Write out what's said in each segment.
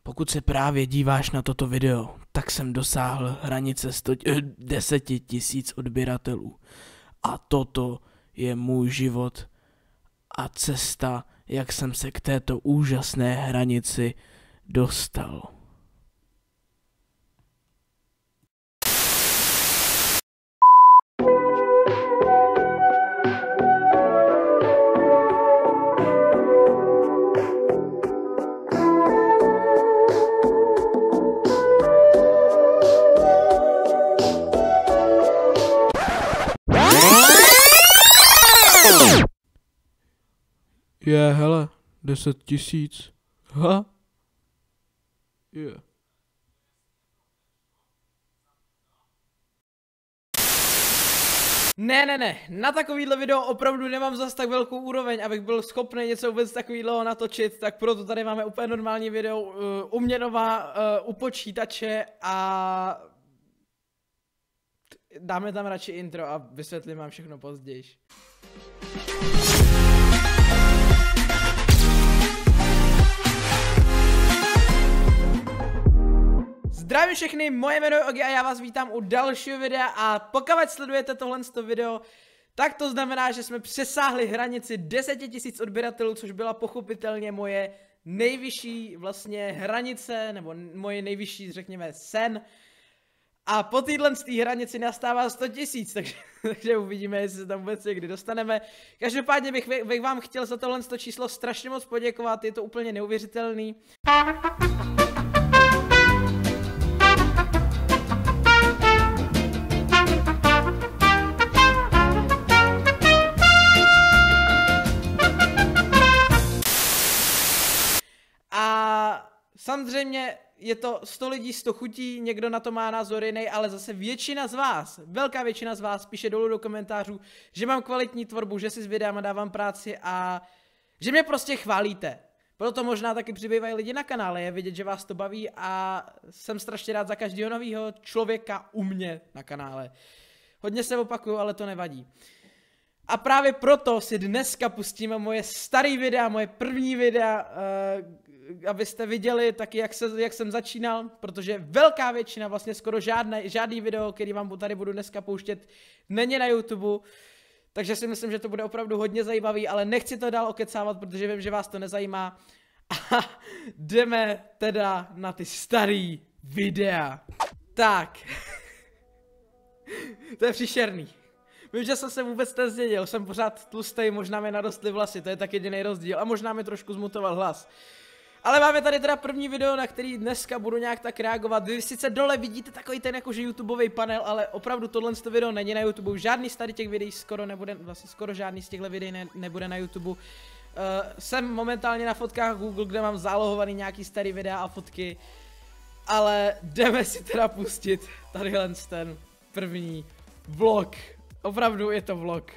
Pokud se právě díváš na toto video, tak jsem dosáhl hranice 10 000 odběratelů. A toto je můj život a cesta, jak jsem se k této úžasné hranici dostal. Hele, 10 000. Ha? Ne, na takovýhle video opravdu nemám zas tak velkou úroveň, abych byl schopný něco vůbec takovýhleho natočit, tak proto tady máme úplně normální video u mě nová, u počítače a dáme tam radši intro a vysvětlím vám všechno později. Zdravím všechny, moje jméno je Ogi a já vás vítám u dalšího videa a pokud sledujete tohle video, tak to znamená, že jsme přesáhli hranici 10 000 odběratelů, což byla pochopitelně moje nejvyšší vlastně hranice, nebo moje nejvyšší, řekněme, sen. A po téhle hranici nastává 100 000, takže uvidíme, jestli se tam vůbec někdy dostaneme. Každopádně bych vám chtěl za tohle číslo strašně moc poděkovat, je to úplně neuvěřitelný. Samozřejmě je to 100 lidí, 100 chutí, někdo na to má názor jiný, ale zase většina z vás, velká většina z vás píše dolů do komentářů, že mám kvalitní tvorbu, že si s videama dávám práci a že mě prostě chválíte. Proto možná taky přibývají lidi na kanále, je vidět, že vás to baví a jsem strašně rád za každého nového člověka u mě na kanále. Hodně se opakuju, ale to nevadí. A právě proto si dneska pustíme moje staré videa, moje první videa, abyste viděli taky, jak jsem začínal, protože velká většina, vlastně skoro žádný video, který vám tady budu dneska pouštět, není na YouTube, takže si myslím, že to bude opravdu hodně zajímavý, ale nechci to dál okecávat, protože vím, že vás to nezajímá. A jdeme teda na ty starý videa. Tak. To je příšerný. Vím, že jsem se vůbec nezměnil, jsem pořád tlustej, možná mi narostly vlasy, to je tak jediný rozdíl a možná mi trošku zmutoval hlas. Ale máme tady teda první video, na který dneska budu nějak tak reagovat. Vy sice dole vidíte takový ten jakože YouTubeový panel, ale opravdu tohle video není na YouTube. Žádný z tady těch videí skoro nebude, vlastně skoro žádný z těchto videí nebude na YouTube. Jsem momentálně na fotkách Google, kde mám zálohovaný nějaký starý videa a fotky. Ale jdeme si teda pustit tadyhle ten první vlog. Opravdu je to vlog.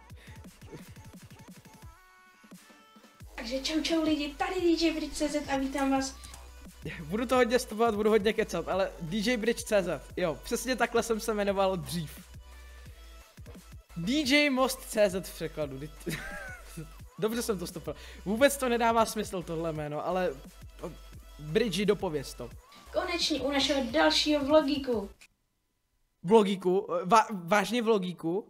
Takže čau lidi, tady DJBridge.cz a vítám vás. Budu to hodně stopovat, budu hodně kecat, ale DJBridge.cz, jo, přesně takhle jsem se jmenoval dřív. DJMost.cz v překladu. Dobře jsem to stopil. Vůbec to nedává smysl tohle jméno, ale Bridge, dopověz to. Konečně u našeho dalšího vlogíku. Vlogíku? Vážně vlogíku?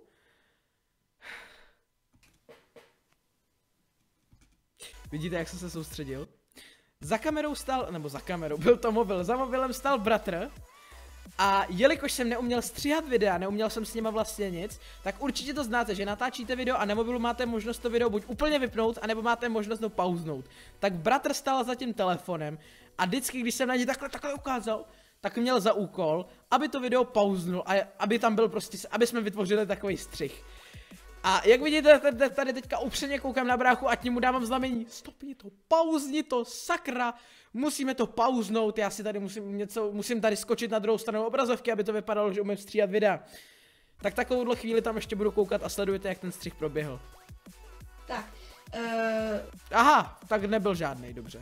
Vidíte, jak jsem se soustředil? Za kamerou stál, nebo za kamerou, byl to mobil, za mobilem stál bratr. A jelikož jsem neuměl stříhat videa, neuměl jsem s nima vlastně nic, tak určitě to znáte, že natáčíte video a na mobilu máte možnost to video buď úplně vypnout, anebo máte možnost to pauznout. Tak bratr stál za tím telefonem a vždycky, když jsem na něj takhle ukázal, tak měl za úkol, aby to video pauznul a aby tam byl prostě, aby jsme vytvořili takový střih. A jak vidíte, tady teďka upřeně koukám na bráchu a tím mu dávám znamení, stopni to, pauzni to, sakra, musíme to pauznout, já si tady musím tady skočit na druhou stranu obrazovky, aby to vypadalo, že umím stříhat videa. Tak takovouhle chvíli tam ještě budu koukat a sledujete, jak ten střih proběhl. Tak, Aha, tak nebyl žádnej, dobře.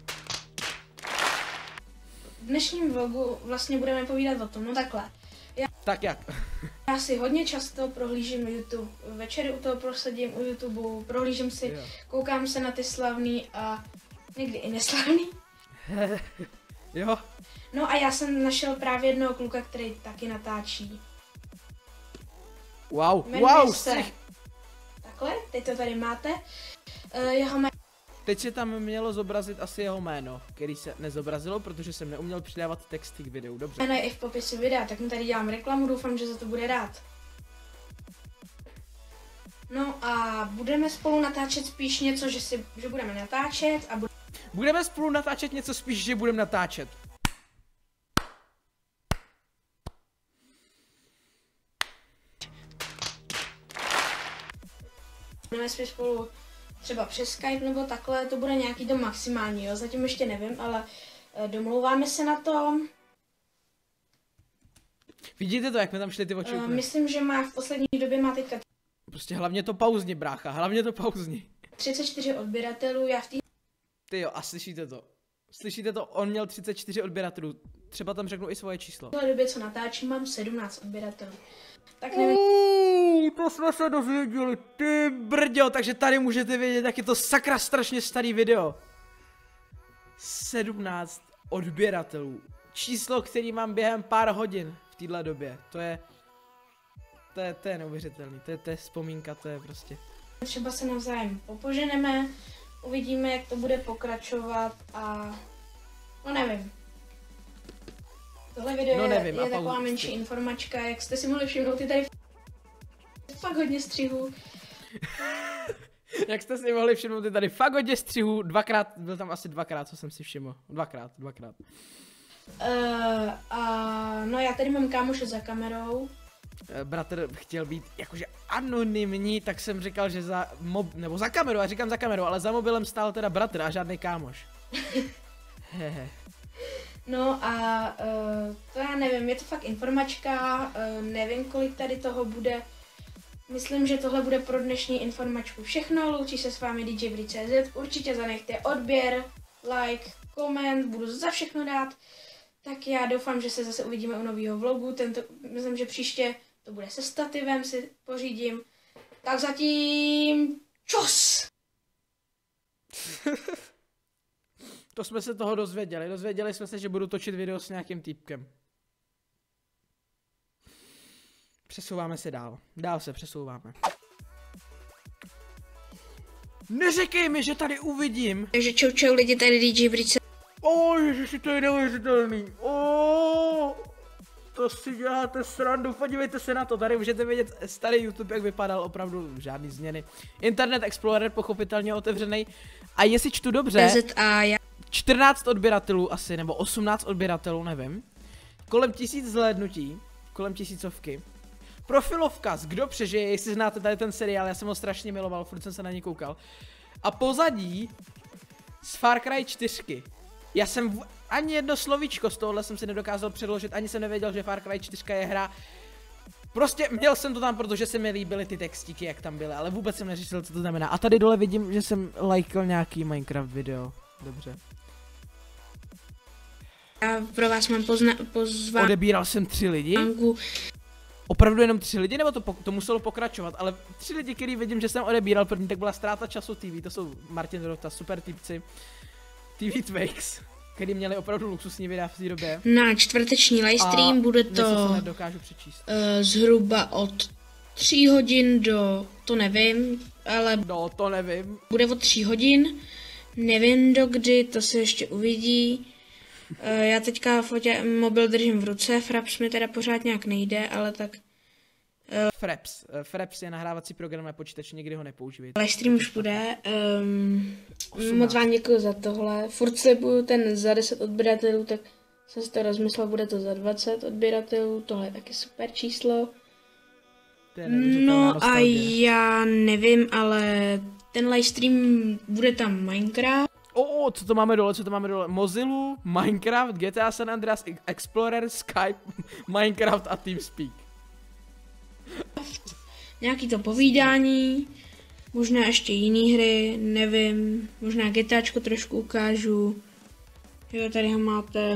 v dnešním vlogu vlastně budeme povídat o tom, no takhle. Tak jak? Já si hodně často prohlížím YouTube, večery u toho prosedím u YouTube, prohlížím si, koukám se na ty slavný a někdy i neslavný. Jo. No a já jsem našel právě jednoho kluka, který taky natáčí. Wow, Jmenuje wow, se takhle, teď to tady máte. Jeho jméno Teď se tam mělo zobrazit asi jeho jméno, který se nezobrazilo, protože jsem neuměl přidávat texty k videu, dobře. je i v popisu videa, tak mu tady dělám reklamu, doufám, že za to bude rád. No a budeme spolu natáčet spíš něco, že budeme natáčet a Budeme spolu natáčet něco spíš, že budeme natáčet. budeme spíš spolu třeba přes Skype nebo takhle, to bude nějaký to maximální, jo, zatím ještě nevím, ale domlouváme se na to. Vidíte to, jak mi tam šly ty oči? Myslím, že má v poslední době má teďka Prostě hlavně to pauzni, brácha, hlavně to pauzni. 34 odběratelů, já v té Ty jo, a slyšíte to? Slyšíte to? On měl 34 odběratelů. Třeba tam řeknu i svoje číslo. době, co natáčím, mám 17 odběratelů. Tak nevím. To jsme se dozvěděli, ty brďo, takže tady můžete vědět, jak je to sakra strašně starý video. 17 odběratelů. Číslo, který mám během pár hodin v téhle době. To je neuvěřitelný, to je vzpomínka, to je prostě. Třeba se navzájem popoženeme, uvidíme, jak to bude pokračovat a no nevím. Tohle video je taková menší informačka, jak jste si mohli všimnout, je tady fakt hodně střihů. Jak jste si mohli všimnout, je tady fakt hodně střihů, dvakrát, byl tam asi dvakrát, co jsem si všiml, dvakrát. No já tady mám kámoše za kamerou. Bratr chtěl být jakože anonymní, tak jsem říkal, že nebo za kameru, já říkám za kameru, ale za mobilem stál teda bratr a žádný kámoš. No a to já nevím, je to fakt informačka, nevím, kolik tady toho bude. Myslím, že tohle bude pro dnešní informačku všechno, loučí se s vámi DJBree.cz, určitě zanechte odběr, like, koment, budu za všechno rád. Tak já doufám, že se zase uvidíme u nového vlogu, myslím, že příště to bude se stativem, si pořídím. Tak zatím čus! To jsme se toho dozvěděli jsme se, že budu točit video s nějakým týpkem. Přesouváme se dál se přesouváme. Neříkej mi, že tady uvidím! Takže čau lidi, tady DJBree.cz. Ježiši, to je neuvěřitelný. To si děláte srandu, podívejte se na to, tady můžete vidět starý YouTube, jak vypadal, opravdu žádný změny. Internet Explorer pochopitelně otevřený. A jestli čtu dobře, 14 odběratelů asi, nebo 18 odběratelů, nevím. Kolem 1000 zhlédnutí, kolem 1000. Profilovka, kdo přežije, jestli znáte tady ten seriál, já jsem ho strašně miloval, furt jsem se na něj koukal. A pozadí z Far Cry 4. Já jsem ani jedno slovíčko z tohohle jsem si nedokázal předložit, ani jsem nevěděl, že Far Cry 4 je hra. Prostě měl jsem to tam, protože se mi líbily ty textíky, jak tam byly, ale vůbec jsem neřešil, co to znamená. A tady dole vidím, že jsem lajkal nějaký Minecraft video. Dobře. Já pro vás mám pozvánku. Odebíral jsem 3 lidi. Opravdu jenom 3 lidi, nebo to muselo pokračovat, ale 3 lidi, který vidím, že jsem odebíral, první tak byla Ztráta času TV, to jsou Martin Rota, super typci, TV Twakes, který měli opravdu luxusní videa v té době. Na čtvrteční livestream bude to dokážu přečíst. Zhruba od 3 hodin do, to nevím, ale to nevím. Bude od 3 hodin, nevím do kdy, to se ještě uvidí. Já teďka mobil držím v ruce, Fraps mi teda pořád nějak nejde, ale tak... Fraps je nahrávací program na počítači, nikdy ho nepoužívejte. Livestream už bude. Moc vám děkuji za tohle. Furt slibuju ten za 10 odběratelů, tak jsem si to rozmyslel, bude to za 20 odběratelů, tohle je taky super číslo. No a já nevím, ale ten livestream bude tam Minecraft. Co to máme dole, Mozilla, Minecraft, GTA San Andreas, Explorer, Skype, Minecraft a TeamSpeak. Nějaký to povídání, možná ještě jiný hry, nevím, možná GTAčko trošku ukážu. Jo, tady ho máte.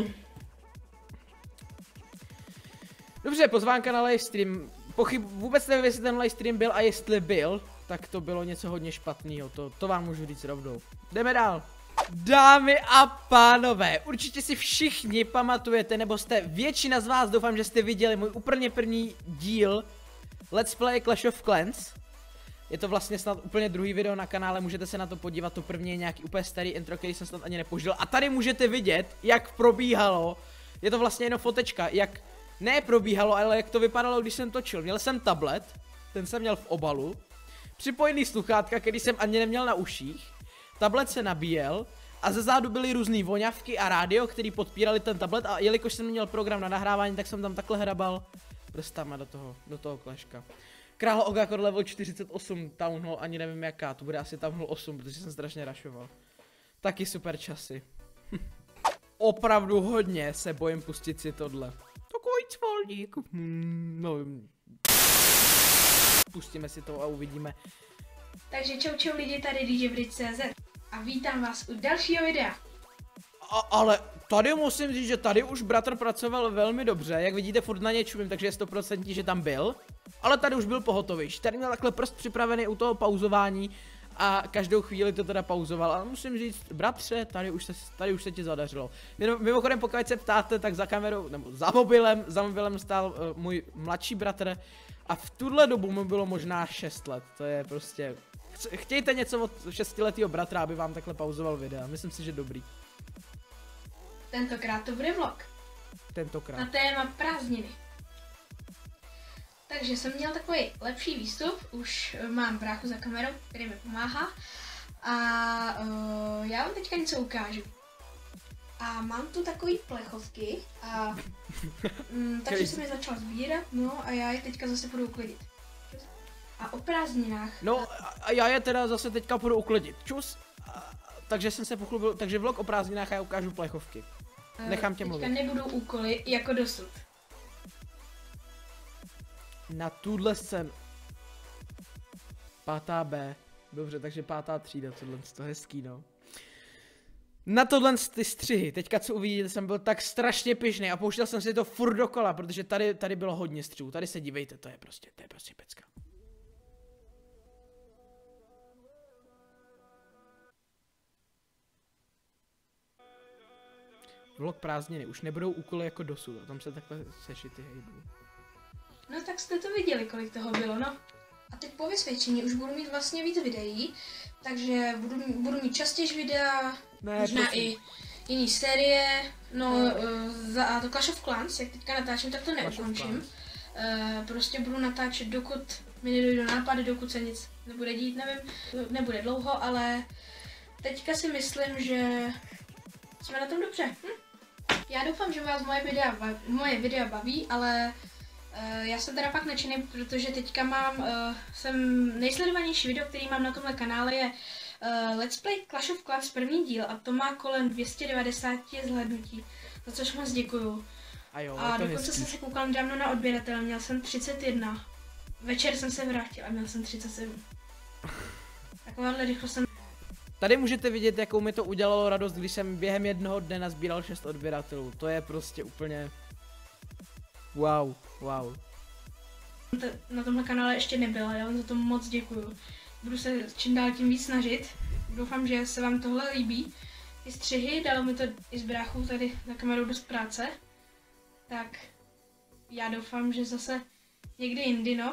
Dobře, pozvánka na livestream. Vůbec nevím, jestli ten livestream byl a jestli byl, tak to bylo něco hodně špatného, to vám můžu říct rovnou. Jdeme dál. Dámy a pánové, určitě si všichni pamatujete, nebo jste většina z vás, doufám, že jste viděli můj úplně první díl Let's Play Clash of Clans. Je to vlastně snad úplně druhý video na kanále, můžete se na to podívat, to první je nějaký úplně starý intro, který jsem snad ani nepoužil. A tady můžete vidět, jak probíhalo, je to vlastně jenom fotečka, jak ne probíhalo, ale jak to vypadalo, když jsem točil. Měl jsem tablet, ten jsem měl v obalu, připojený sluchátka, který jsem ani neměl na uších, tablet se nabíjel a ze zádu byly různý voňavky a rádio, který podpírali ten tablet, a jelikož jsem měl program na nahrávání, tak jsem tam takhle hrabal prstama do toho kleška. Král Ogakor level 48, Town Hall, ani nevím jaká, to bude asi Town Hall 8, protože jsem strašně rašoval. Taky super časy. Opravdu hodně se bojím pustit si tohle. Takový cvolník. No, pustíme si to a uvidíme. Takže čau lidi, tady DJBridge.cz a vítám vás u dalšího videa. Ale tady musím říct, že tady už bratr pracoval velmi dobře, jak vidíte furt na ně čumím, takže je 100% že tam byl. Ale tady už byl pohotovější, tady měl takhle prst připravený u toho pauzování a každou chvíli to teda pauzoval. Ale musím říct, bratře, tady už se ti zadařilo. Mimochodem, pokud se ptáte, tak za kamerou, nebo za mobilem stál můj mladší bratr a v tuhle dobu mu bylo možná 6 let, to je prostě... Chtějte něco od 6letého bratra, aby vám takhle pauzoval videa, myslím si, že dobrý. Tentokrát to bude vlog. Tentokrát. Na téma prázdniny. Takže jsem měl takový lepší výstup, už mám bráchu za kamerou, který mi pomáhá. A já vám teďka něco ukážu. A mám tu takový plechovky a takže jsem je začal sbírat, no a já je teďka zase budu uklidit. A o prázdninách. No a já je teda zase teďka budu uklidit. Čus. Takže jsem se pochlubil, takže vlog o prázdninách a já ukážu plechovky. Nechám tě mluvit. Teďka nebudou úkoly jako dosud. Na tuhle scénu. 5B. Dobře, takže 5. třída, tohle to hezký, no. Na tohle ty střihy, teďka co uvidíte, jsem byl tak strašně pyšný a pouštěl jsem si to furt dokola, protože tady bylo hodně střihů, tady se dívejte, to je prostě pecka. Vlog prázdniny, už nebudou úkoly jako dosud, tam se takhle sešity hejbou. No tak jste to viděli, kolik toho bylo, no. A teď po vysvědčení už budu mít vlastně víc videí, takže budu mít častěji videa, možná i jiný série, no a to Clash of Clans, jak teďka natáčím, tak to neukončím. Prostě budu natáčet, dokud mi nedojde nápady, dokud se nic nebude dít, nevím, nebude dlouho, ale teďka si myslím, že jsme na tom dobře. Já doufám, že vás moje videa baví, ale já jsem teda fakt nadšený, protože teďka jsem nejsledovanější video, který mám na tomhle kanále je Let's Play Clash of Clans první díl a to má kolem 290 zhlédnutí, za což moc děkuju. A dokonce jsem se koukal nedávno na odběratel, měl jsem 31. Večer jsem se vrátil a měl jsem 37. Takováhle rychlo jsem... Tady můžete vidět, jakou mi to udělalo radost, když jsem během jednoho dne nazbíral 6 odběratelů. To je prostě úplně... Wow. Na tomhle kanále ještě nebyla, já vám za to moc děkuju. Budu se čím dál tím víc snažit. Doufám, že se vám tohle líbí. Ty střihy, dalo mi to i z bráchů tady na kamerou dost práce. Tak já doufám, že zase někdy jindy, no.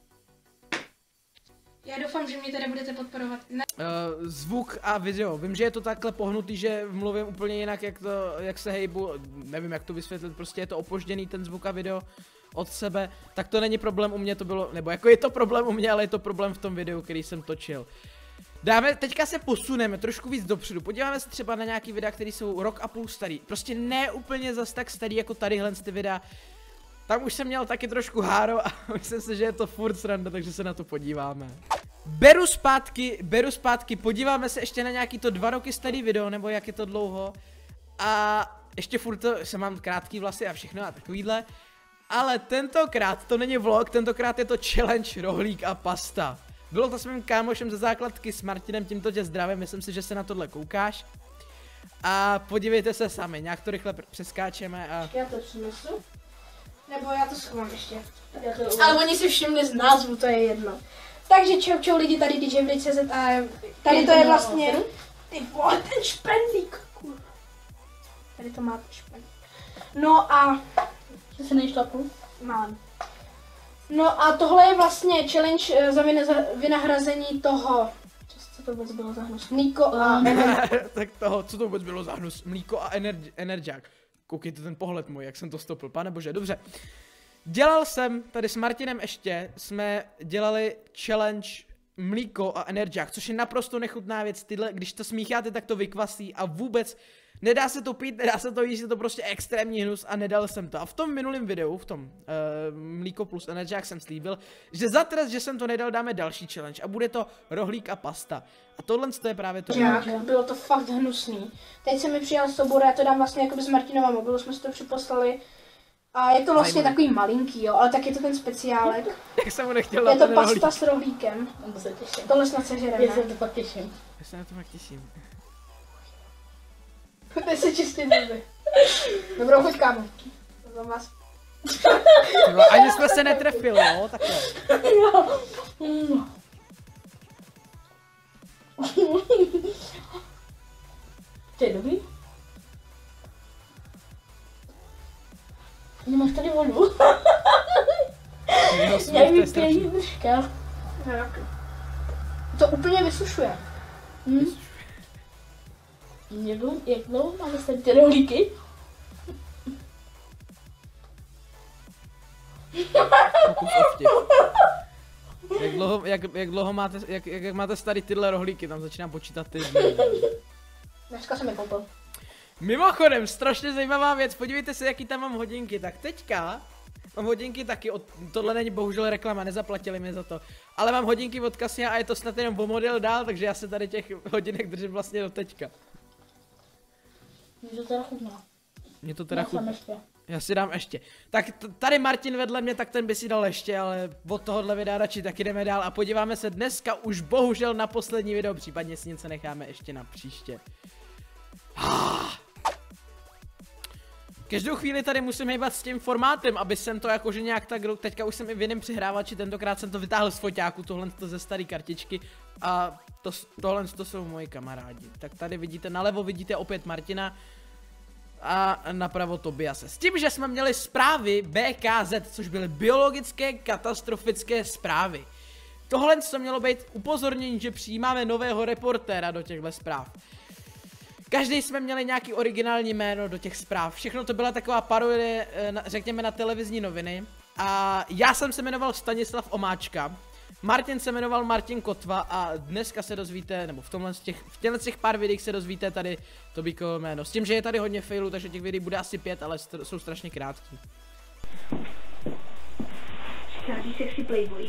Já doufám, že mě tady budete podporovat. Zvuk a video. Vím, že je to takhle pohnutý, že mluvím úplně jinak, jak se hejbu. Nevím, jak to vysvětlit, prostě je to opožděný ten zvuk a video od sebe. Tak to není problém u mě, to bylo, nebo jako je to problém u mě, ale je to problém v tom videu, který jsem točil. Teďka se posuneme trošku víc dopředu. Podíváme se třeba na nějaký videa, které jsou rok a půl starý. Prostě ne úplně zas tak starý jako tadyhle ty videa. Tam už jsem měl taky trošku háro a myslím si, že je to furt sranda, takže se na to podíváme. Beru zpátky, podíváme se ještě na nějaký to 2 roky starý video, nebo jak je to dlouho. A ještě furt jsem mám krátký vlasy a všechno a takovýhle. Ale tentokrát to není vlog, tentokrát je to challenge rohlík a pasta. Bylo to s mým kámošem ze základky s Martinem, tímto tě zdravím, myslím si, že se na tohle koukáš. A podívejte se sami, nějak to rychle přeskáčeme a... Já to přinesu. Nebo já to schovám ještě. Ale oni si všimli z názvu, to je jedno. Takže čau lidi, tady DJBridge.cz a tady to je vlastně Ty vole, ten špendlík, kurva. Tady to máte špendlík. No a... Že se nejšlapu? Mám. No a tohle je vlastně challenge za vynahrazení toho... Co to vůbec bylo za hnus? Mlíko a... Tak toho, co to vůbec bylo za hnus? Mlíko a energiák. Koukejte ten pohled můj, jak jsem to stopil, pane bože, dobře. Dělal jsem, tady s Martinem ještě, jsme dělali challenge mlíko a energiák, což je naprosto nechutná věc, tyhle, když to smícháte, tak to vykvasí a vůbec nedá se to pít, nedá se to jíst, je to prostě extrémní hnus a nedal jsem to. A v tom minulém videu, v tom mlíko plus energiák jsem slíbil, že za trest, že jsem to nedal, dáme další challenge a bude to rohlík a pasta. A tohle je právě to. Bylo to fakt hnusný. Teď jsem mi přijal soubor, já to dám vlastně jakoby z Martinova mobilu, jsme si to připoslali. A je to vlastně takový malinký, jo, ale tak je to ten speciálek. Jak jsem mu nechtěl je to pasta s rohlíkem. To se těším. Tohle snad sežereme. Já se to fakt těším. Já se na to fakt těším. Teď se čistý zuby. Dobrou chuť, kámo. To vás. Ani jsme se netrefili, jo, takhle. To je dobrý? Nemáš tady vodu? Já mi pění držka. To úplně vysušuje. Jak dlouho máme tady ty rohlíky? Jak dlouho máte, jak máte tady tyhle rohlíky, tam začínám počítat ty dny. Dneska jsem je koupil. Mimochodem, strašně zajímavá věc, podívejte se, jaký tam mám hodinky, tak teďka mám hodinky taky, tohle není bohužel reklama, nezaplatili mi za to, ale mám hodinky od Cassia a je to snad jenom o model dál, takže já se tady těch hodinek držím vlastně do teďka. Mně to teda chutná. Mně to teda chutná. Já si dám ještě. Tak tady Martin vedle mě, tak ten by si dal ještě, ale od tohohle videa radši tak jdeme dál a podíváme se dneska už bohužel na poslední video, případně si něco necháme ještě na příště. Každou chvíli tady musím hejbat s tím formátem, aby jsem to jakože nějak tak, teďka už jsem i v jiném přihrávači, tentokrát jsem to vytáhl z foťáku, tohle to ze staré kartičky a tohle to jsou moji kamarádi. Tak tady vidíte, nalevo vidíte opět Martina a napravo Tobiase. S tím, že jsme měli zprávy BKZ, což byly biologické katastrofické zprávy. Tohle to mělo být upozornění, že přijímáme nového reportéra do těchto zpráv. Každý jsme měli nějaký originální jméno do těch zpráv. Všechno to byla taková parodie, řekněme, na televizní noviny. A já jsem se jmenoval Stanislav Omáčka. Martin se jmenoval Martin Kotva a dneska se dozvíte, nebo v těch pár videích se dozvíte tady Tobíkovo jméno. S tím, že je tady hodně failů, takže těch videí bude asi 5, ale jsou strašně krátký. Přichází sexy playboy.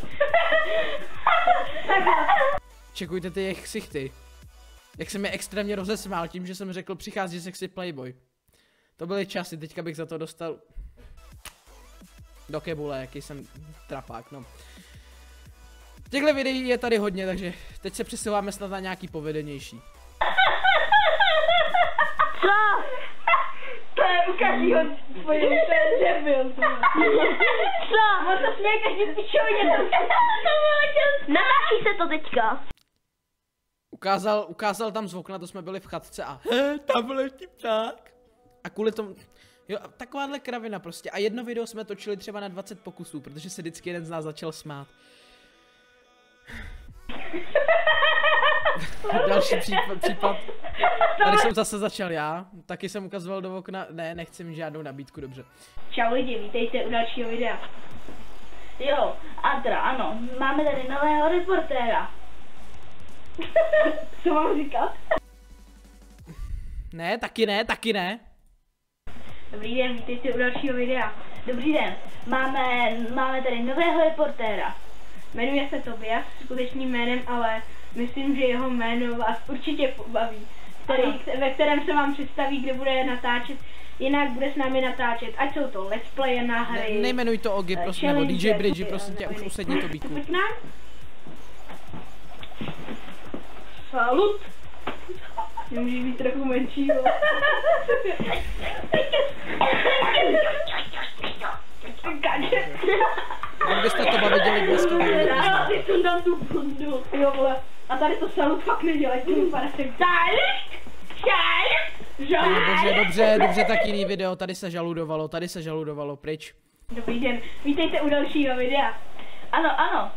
Čekujte ty jejich ksichty. Jak jsem je extrémně rozesmál tím, že jsem řekl přichází sexy playboy. To byly časy, teďka bych za to dostal do kebule, jaký jsem trapák, no. Těchto videí je tady hodně, takže teď se přesouváme snad na nějaký povedenější. Co? To je u každýho svoje, to je debil. Co? No to směje každý pičovině. Natáčí se to teďka. Ukázal tam z okna, to jsme byli v chatce a tam byl ještě pták. A kvůli tomu, jo, takováhle kravina prostě. A jedno video jsme točili třeba na 20 pokusů, protože se vždycky jeden z nás začal smát. Další případ. Tady jsem zase začal já, taky jsem ukazoval do okna, ne, nechci mít žádnou nabídku, dobře. Čau lidi, vítejte u dalšího videa. Jo, Adra, ano, máme tady nového reportéra. Co mám říkat? Ne, taky ne. Dobrý den, vítejte u dalšího videa. Dobrý den, máme tady nového reportéra. Jmenuje se Tobias, skutečným jménem, ale myslím, že jeho jméno vás určitě pobaví. Ve kterém se vám představí, kde bude natáčet, jinak bude s námi natáčet, ať jsou to let's play na hry. Nejmenuj to Ogi, prosím, nebo DJ Bridge, prosím tě, už usedni Tobíku. Pojď nám. Salut! Nemůžeš být trochu menší, jo? Kdybyste to viděli dneska, tak to poznáte. Jo, vole. A tady to salut fakt nedělej, ty vypadáš tak. Pane bože, dobře, tak jiný video, tady se žaludovalo, pryč. Dobrý den, vítejte u dalšího videa. Ano.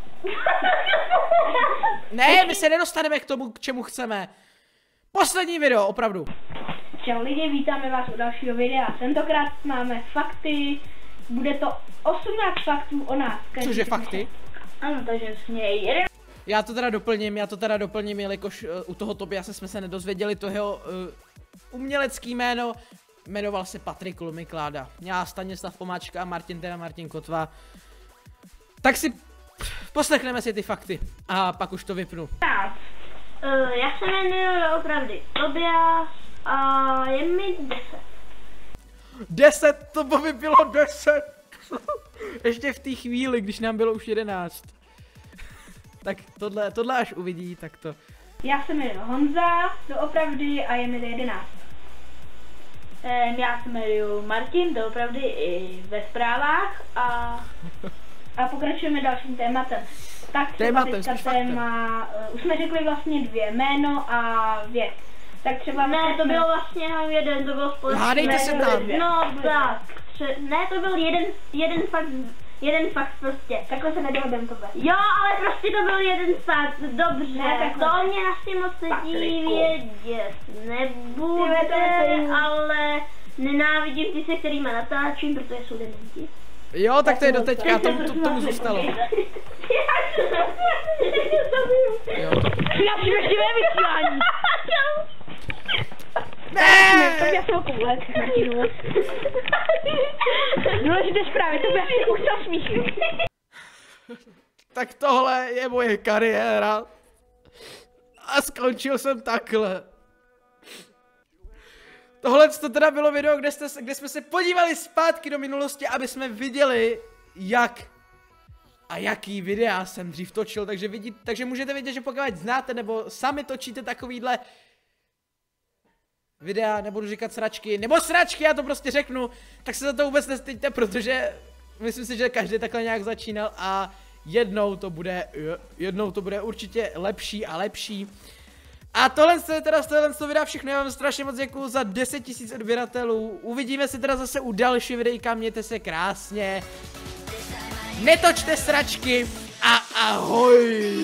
Ne, my se nedostaneme k tomu, k čemu chceme. Poslední video, opravdu. Čau lidi, vítáme vás u dalšího videa. Tentokrát máme fakty, bude to 18 faktů o nás. Cože fakty? Ano, takže směj. Já to teda doplním, jelikož u toho Tobiase jsme se nedozvěděli to jeho umělecký jméno. Jmenoval se Patrik Lumikláda. Já Stanislav Pomáčka a Martin Kotva. Tak si poslechneme si ty fakty a pak už to vypnu. Já se jmenuji opravdu Tobias a je mi 10. 10, to by bylo 10. Ještě v té chvíli, když nám bylo už 11. Tak tohle až uvidí, tak to. Já se jmenuji Honza, doopravdy a je mi 11. Já se jmenuji Martin, doopravdy i ve zprávách a pokračujeme dalším tématem. Tak třeba teďka téma, už jsme řekli vlastně 2, jméno a věk. Tak třeba ne, to bylo vlastně jeden, to bylo společně. Hádejte se tam. No tak, ne, to byl jeden fakt prostě. Takhle se nedohodem tohle. Jo, ale prostě to byl jeden fakt, dobře. Ne, to mě asi moc lidí vědět nebude, ale nenávidím ty, se kterými natáčím, protože jsou dementi. Jo, tak to je doteďka, tomu zůstalo. Naštěvé vysílání. Ne! Tak já jsem ho koule, Martinu. Důležité zprávy, to by asi už to smíchnu. Tak tohle je moje kariéra. A skončil jsem takhle. Tohle to teda bylo video, kde jsme se podívali zpátky do minulosti, aby jsme viděli, jak a jaký videa jsem dřív točil, takže můžete vidět, že pokud znáte nebo sami točíte takovýhle videa, nebudu říkat sračky, nebo sračky, já to prostě řeknu, tak se za to vůbec nestyďte, protože myslím si, že každý takhle nějak začínal a jednou to bude určitě lepší a lepší. A tohle je teda z tohohle videa všechno, já vám strašně moc děkuju za 10 000 odběratelů, uvidíme se teda zase u další videjka, mějte se krásně, netočte sračky a ahoj!